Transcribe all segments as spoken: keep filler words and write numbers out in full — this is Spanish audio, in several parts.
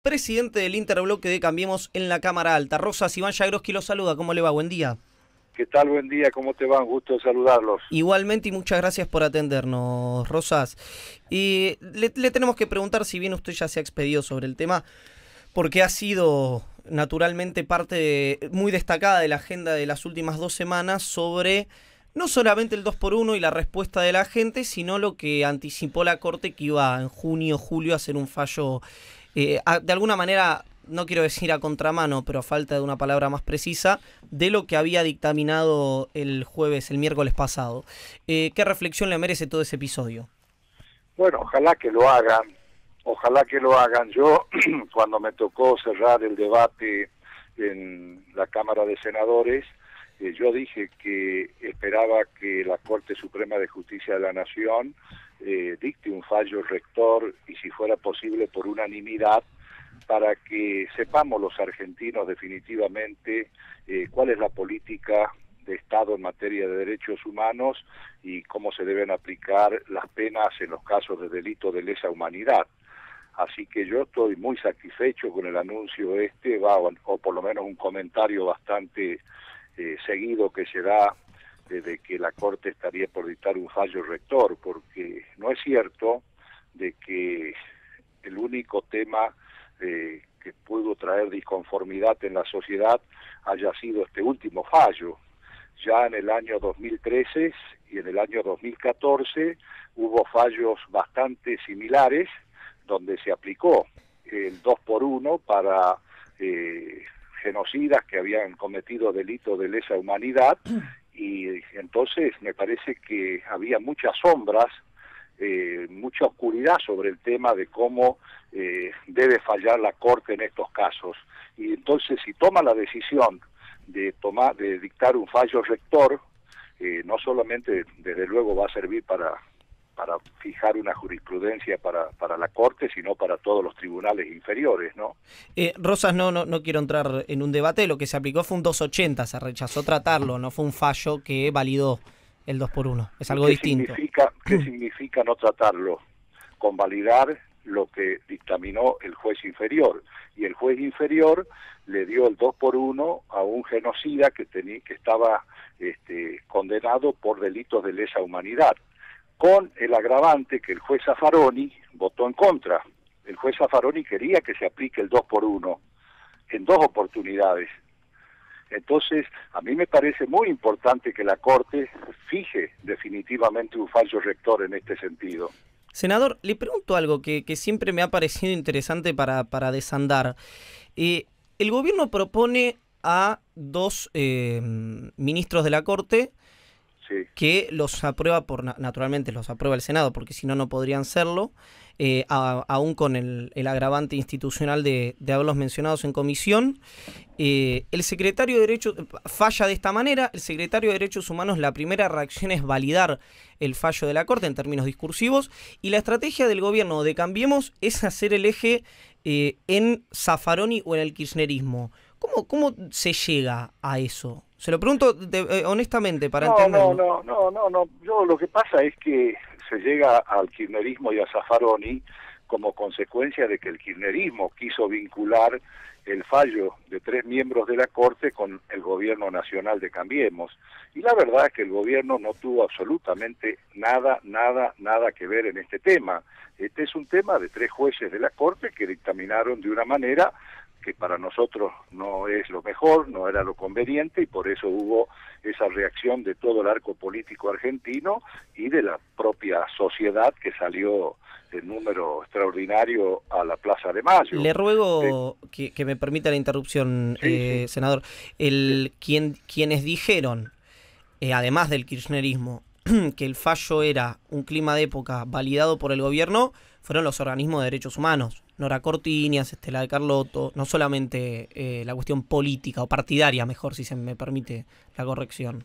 presidente del interbloque de Cambiemos en la Cámara Alta. Rosas, Iván Jagroski lo saluda. ¿Cómo le va? Buen día. ¿Qué tal? Buen día. ¿Cómo te va? Un gusto saludarlos. Igualmente y muchas gracias por atendernos, Rosas. Y le, le tenemos que preguntar, si bien usted ya se ha expedido sobre el tema, porque ha sido naturalmente parte de, muy destacada de la agenda de las últimas dos semanas sobre no solamente el dos por uno y la respuesta de la gente, sino lo que anticipó la Corte, que iba en junio, julio a hacer un fallo, eh, a, de alguna manera, no quiero decir a contramano, pero a falta de una palabra más precisa, de lo que había dictaminado el jueves, el miércoles pasado. Eh, ¿Qué reflexión le merece todo ese episodio? Bueno, ojalá que lo hagan, ojalá que lo hagan. Yo, cuando me tocó cerrar el debate en la Cámara de Senadores, eh, yo dije que esperaba que la Corte Suprema de Justicia de la Nación eh, dicte un fallo rector, y si fuera posible por unanimidad, para que sepamos los argentinos definitivamente eh, cuál es la política de Estado en materia de derechos humanos y cómo se deben aplicar las penas en los casos de delito de lesa humanidad. Así que yo estoy muy satisfecho con el anuncio este, va, o, o por lo menos un comentario bastante eh, seguido que se da de que la Corte estaría por dictar un fallo rector, porque no es cierto de que el único tema Eh, que pudo traer disconformidad en la sociedad haya sido este último fallo. Ya en el año dos mil trece y en el año dos mil catorce hubo fallos bastante similares donde se aplicó el dos por uno para eh, genocidas que habían cometido delitos de lesa humanidad, y entonces me parece que había muchas sombras, Eh, mucha oscuridad sobre el tema de cómo eh, debe fallar la Corte en estos casos. Y entonces, si toma la decisión de tomar, de dictar un fallo rector, eh, no solamente desde luego va a servir para para fijar una jurisprudencia para para la Corte, sino para todos los tribunales inferiores, ¿no? Eh, Rosas, no, no no quiero entrar en un debate. Lo que se aplicó fue un dos ochenta, se rechazó tratarlo, no fue un fallo que validó el dos por uno, es algo ¿Qué distinto. Significa, ¿Qué significa no tratarlo? Convalidar lo que dictaminó el juez inferior, y el juez inferior le dio el dos por uno a un genocida que, tenía, que estaba este, condenado por delitos de lesa humanidad, con el agravante que el juez Zaffaroni votó en contra. El juez Zaffaroni quería que se aplique el dos por uno en dos oportunidades. Entonces, a mí me parece muy importante que la Corte fije definitivamente un fallo rector en este sentido. Senador, le pregunto algo que, que siempre me ha parecido interesante para, para desandar. Eh, el gobierno propone a dos eh, ministros de la Corte, sí, que los aprueba, por naturalmente los aprueba el Senado, porque si no, no podrían serlo, eh, a, aún con el, el agravante institucional de, de haberlos mencionados en comisión. Eh, el secretario de Derechos falla de esta manera. El secretario de Derechos Humanos, la primera reacción es validar el fallo de la Corte en términos discursivos, y la estrategia del gobierno de Cambiemos es hacer el eje eh, en Zaffaroni o en el kirchnerismo. ¿Cómo, cómo se llega a eso? Se lo pregunto de, eh, honestamente para no, entenderlo. No, no, no, no, no. Yo lo que pasa es que se llega al kirchnerismo y a Zaffaroni como consecuencia de que el kirchnerismo quiso vincular el fallo de tres miembros de la Corte con el gobierno nacional de Cambiemos. Y la verdad es que el gobierno no tuvo absolutamente nada, nada, nada que ver en este tema. Este es un tema de tres jueces de la Corte que dictaminaron de una manera que para nosotros no es lo mejor, no era lo conveniente, y por eso hubo esa reacción de todo el arco político argentino y de la propia sociedad, que salió en número extraordinario a la Plaza de Mayo. Le ruego eh, que, que me permita la interrupción, sí, eh, sí. senador. El, sí. quien, quienes dijeron, eh, además del kirchnerismo, que el fallo era un clima de época validado por el gobierno, fueron los organismos de derechos humanos. Nora Cortiñas, Estela de Carlotto, no solamente eh, la cuestión política o partidaria, mejor, si se me permite la corrección.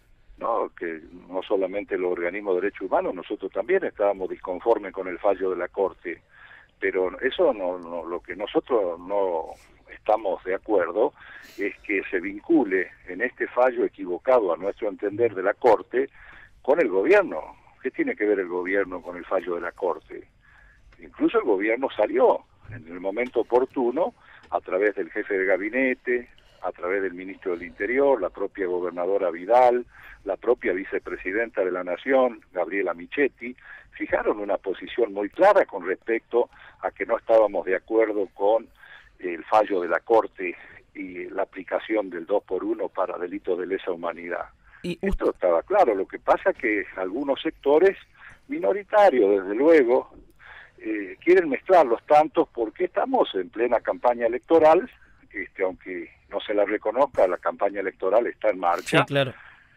No, que no solamente los organismos de derechos humanos, nosotros también estábamos disconformes con el fallo de la Corte, pero eso no, no, lo que nosotros no estamos de acuerdo es que se vincule en este fallo equivocado, a nuestro entender, de la Corte, con el gobierno. ¿Qué tiene que ver el gobierno con el fallo de la Corte? Incluso el gobierno salió en el momento oportuno, a través del jefe de gabinete, a través del ministro del Interior, la propia gobernadora Vidal, la propia vicepresidenta de la Nación, Gabriela Michetti, fijaron una posición muy clara con respecto a que no estábamos de acuerdo con el fallo de la Corte y la aplicación del dos por uno para delitos de lesa humanidad. Y esto estaba claro. Lo que pasa es que algunos sectores minoritarios, desde luego, eh, quieren mezclar los tantos porque estamos en plena campaña electoral, este, aunque no se la reconozca, la campaña electoral está en marcha. Sí, claro.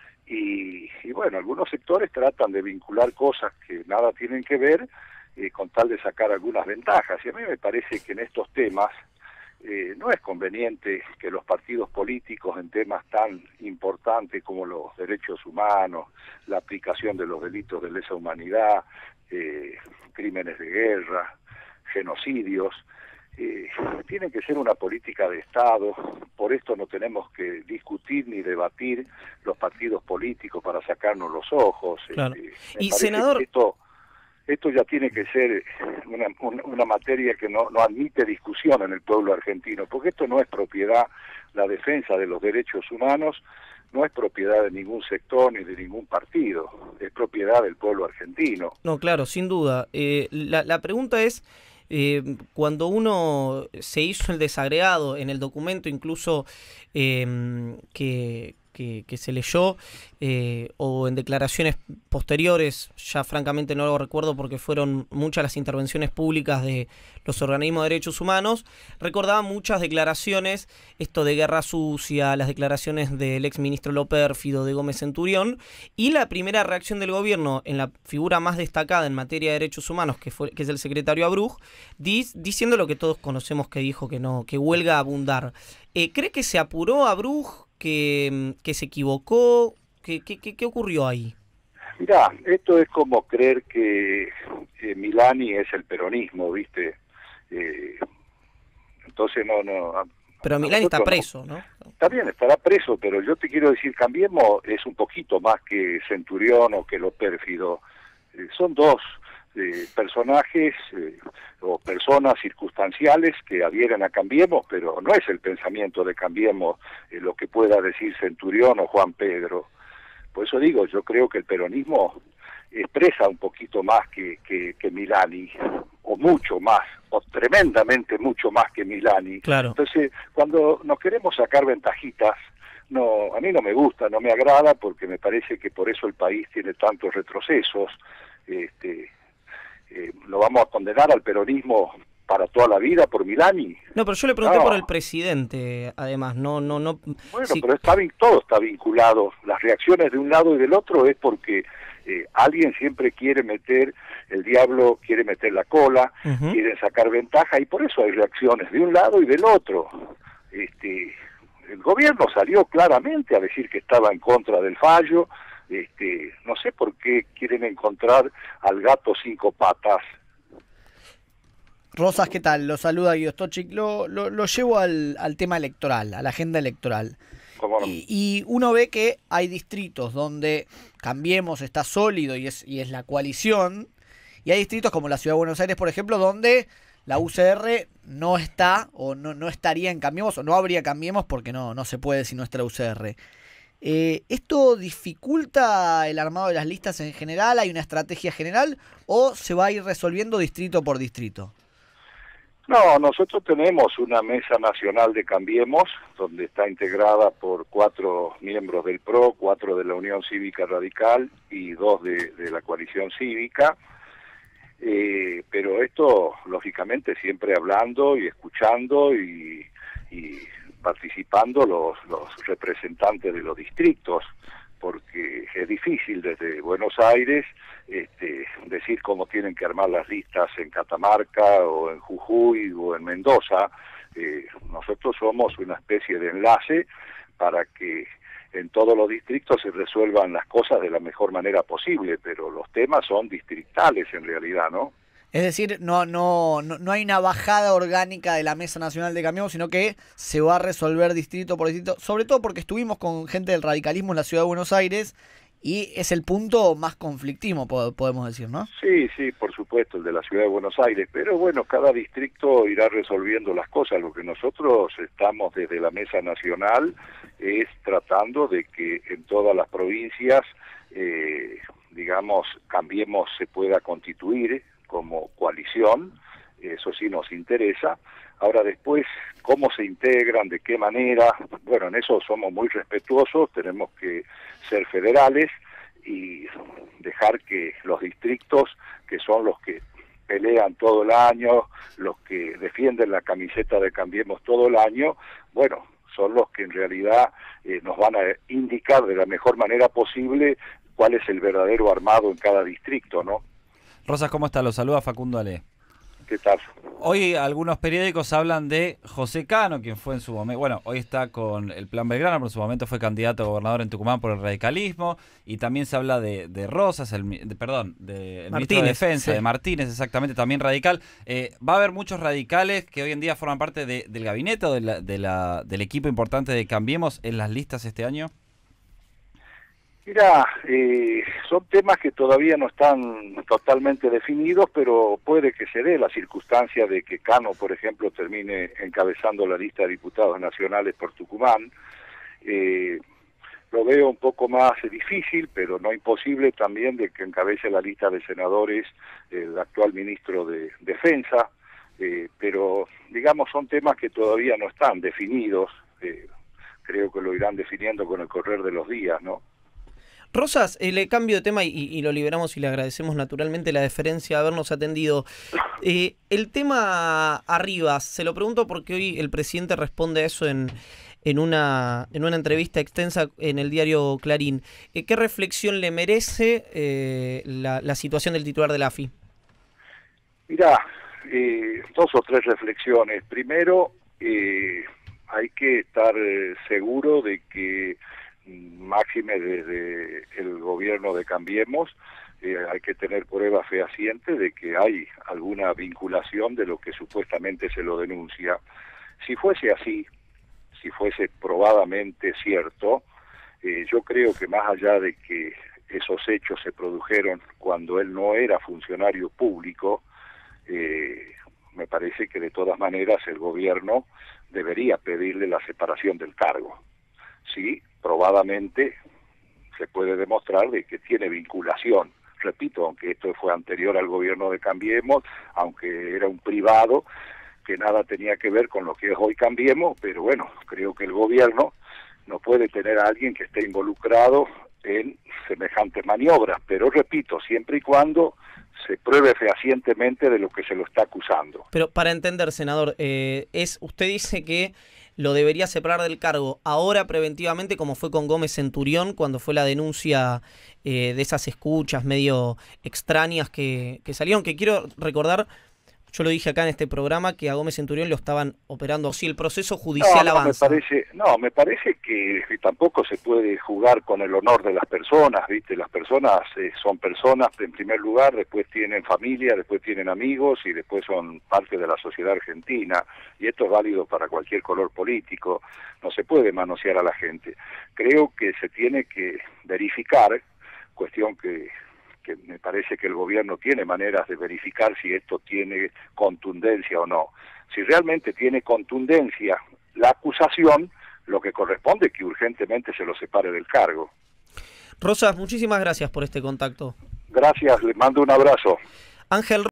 Y, y bueno, algunos sectores tratan de vincular cosas que nada tienen que ver eh, con tal de sacar algunas ventajas. Y a mí me parece que en estos temas eh, no es conveniente que los partidos políticos en temas tan importantes como los derechos humanos, la aplicación de los delitos de lesa humanidad, eh, crímenes de guerra, genocidios, Eh, tiene que ser una política de Estado. Por esto no tenemos que discutir ni debatir los partidos políticos para sacarnos los ojos. Claro. Eh, y senador, esto esto ya tiene que ser una, una, una materia que no, no admite discusión en el pueblo argentino, porque esto no es propiedad, la defensa de los derechos humanos no es propiedad de ningún sector ni de ningún partido, es propiedad del pueblo argentino. No, claro, sin duda. Eh, la, la pregunta es, Eh, cuando uno se hizo el desagregado en el documento, incluso eh, que, que, que se leyó, eh, o en declaraciones posteriores, ya francamente no lo recuerdo porque fueron muchas las intervenciones públicas de los organismos de derechos humanos, recordaba muchas declaraciones, esto de guerra sucia, las declaraciones del exministro Lopérfido, de Gómez Centurión, y la primera reacción del gobierno en la figura más destacada en materia de derechos humanos, que fue que es el secretario Abruj, dis, diciendo lo que todos conocemos que dijo, que no, que huelga a abundar. Eh, ¿Cree que se apuró Abruj, que, que se equivocó? ¿Qué, qué, qué, qué ocurrió ahí? Mirá, esto es como creer que eh, Milani es el peronismo, ¿viste? Eh, entonces no, no... Pero Milani está preso, ¿no? ¿no? Está bien, estará preso, pero yo te quiero decir, Cambiemos es un poquito más que Centurión o que Lopérfido. Eh, son dos eh, personajes eh, o personas circunstanciales que adhieren a Cambiemos, pero no es el pensamiento de Cambiemos eh, lo que pueda decir Centurión o Juan Pedro. Por eso digo, yo creo que el peronismo expresa un poquito más que, que, que Milani, o mucho más, o tremendamente mucho más que Milani. Claro. Entonces, cuando nos queremos sacar ventajitas, no, a mí no me gusta, no me agrada, porque me parece que por eso el país tiene tantos retrocesos. Este, eh, ¿lo vamos a condenar al peronismo para toda la vida por Milani? No, pero yo le pregunté no. por el presidente, además, no, no, no. Bueno, sí. pero está, todo está vinculado. Las reacciones de un lado y del otro es porque eh, alguien siempre quiere meter, el diablo quiere meter la cola, uh-huh. quieren sacar ventaja, y por eso hay reacciones de un lado y del otro. Este, el gobierno salió claramente a decir que estaba en contra del fallo. Este, no sé por qué quieren encontrar al gato cinco patas. Rosas, ¿qué tal? Lo saluda Guido Stochik. Lo, lo, lo llevo al, al tema electoral, a la agenda electoral. ¿Cómo no? Y, y uno ve que hay distritos donde Cambiemos está sólido y es, y es la coalición, y hay distritos como la Ciudad de Buenos Aires, por ejemplo, donde la U C R no está o no, no estaría en Cambiemos, o no habría Cambiemos porque no, no se puede si no está la U C R. Eh, ¿Esto dificulta el armado de las listas en general? ¿Hay una estrategia general o se va a ir resolviendo distrito por distrito? No, nosotros tenemos una mesa nacional de Cambiemos, donde está integrada por cuatro miembros del P R O, cuatro de la Unión Cívica Radical y dos de, de la coalición cívica, eh, pero esto, lógicamente, siempre hablando y escuchando y, y participando los, los representantes de los distritos, porque es difícil desde Buenos Aires este, decir cómo tienen que armar las listas en Catamarca o en Jujuy o en Mendoza. Eh, nosotros somos una especie de enlace para que en todos los distritos se resuelvan las cosas de la mejor manera posible, pero los temas son distritales en realidad, ¿no? Es decir, no, no, no, no hay una bajada orgánica de la Mesa Nacional de Cambiemos, sino que se va a resolver distrito por distrito, sobre todo porque estuvimos con gente del radicalismo en la Ciudad de Buenos Aires y es el punto más conflictivo, podemos decir, ¿no? Sí, sí, por supuesto, el de la Ciudad de Buenos Aires, pero bueno, cada distrito irá resolviendo las cosas. Lo que nosotros estamos desde la Mesa Nacional es tratando de que en todas las provincias, eh, digamos, Cambiemos se pueda constituir como coalición, eso sí nos interesa. Ahora después, cómo se integran, de qué manera, bueno, en eso somos muy respetuosos, tenemos que ser federales y dejar que los distritos, que son los que pelean todo el año, los que defienden la camiseta de Cambiemos todo el año, bueno, son los que en realidad eh, nos van a indicar de la mejor manera posible cuál es el verdadero armado en cada distrito, ¿no? Rosas, ¿cómo está? Los saluda Facundo Ale. ¿Qué tal? Hoy algunos periódicos hablan de José Cano, quien fue en su momento, bueno, hoy está con el Plan Belgrano, pero en su momento fue candidato a gobernador en Tucumán por el radicalismo, y también se habla de, de Rosas, el, de, perdón, de el ministro de Defensa, sí. de Martínez, exactamente, también radical. Eh, ¿Va a haber muchos radicales que hoy en día forman parte de, del gabinete o de la, de la, del equipo importante de Cambiemos en las listas este año? Mira, eh, son temas que todavía no están totalmente definidos, pero puede que se dé la circunstancia de que Cano, por ejemplo, termine encabezando la lista de diputados nacionales por Tucumán. Eh, lo veo un poco más difícil, pero no imposible también de que encabece la lista de senadores el actual ministro de Defensa, eh, pero digamos son temas que todavía no están definidos, eh, creo que lo irán definiendo con el correr de los días, ¿no? Rosas, eh, le cambio de tema y, y lo liberamos y le agradecemos naturalmente la deferencia de habernos atendido. Eh, el tema Arribas, se lo pregunto porque hoy el presidente responde a eso en, en, una, en una entrevista extensa en el diario Clarín. Eh, ¿Qué reflexión le merece eh, la, la situación del titular de la A F I? Mirá, eh, dos o tres reflexiones. Primero, eh, hay que estar eh, seguro de que máxime desde el gobierno de Cambiemos, eh, hay que tener pruebas fehacientes de que hay alguna vinculación de lo que supuestamente se lo denuncia. Si fuese así, si fuese probadamente cierto, eh, yo creo que más allá de que esos hechos se produjeron cuando él no era funcionario público, eh, me parece que de todas maneras el gobierno debería pedirle la separación del cargo. Sí, probadamente se puede demostrar de que tiene vinculación. Repito, aunque esto fue anterior al gobierno de Cambiemos, aunque era un privado que nada tenía que ver con lo que es hoy Cambiemos, pero bueno, creo que el gobierno no puede tener a alguien que esté involucrado en semejantes maniobras, pero repito, siempre y cuando se pruebe fehacientemente de lo que se lo está acusando. Pero para entender, senador, eh, es usted dice que lo debería separar del cargo ahora preventivamente, como fue con Gómez Centurión, cuando fue la denuncia eh, de esas escuchas medio extrañas que, que salieron, que quiero recordar, yo lo dije acá en este programa, que a Gómez Centurión lo estaban operando. Si el proceso judicial no, no, avanza. Me parece, no, me parece que tampoco se puede jugar con el honor de las personas, ¿viste? Las personas eh, son personas en primer lugar, después tienen familia, después tienen amigos y después son parte de la sociedad argentina. Y esto es válido para cualquier color político. No se puede manosear a la gente. Creo que se tiene que verificar, cuestión que... que me parece que el gobierno tiene maneras de verificar si esto tiene contundencia o no. Si realmente tiene contundencia la acusación, lo que corresponde es que urgentemente se lo separe del cargo. Rosas, muchísimas gracias por este contacto. Gracias, les mando un abrazo. Ángel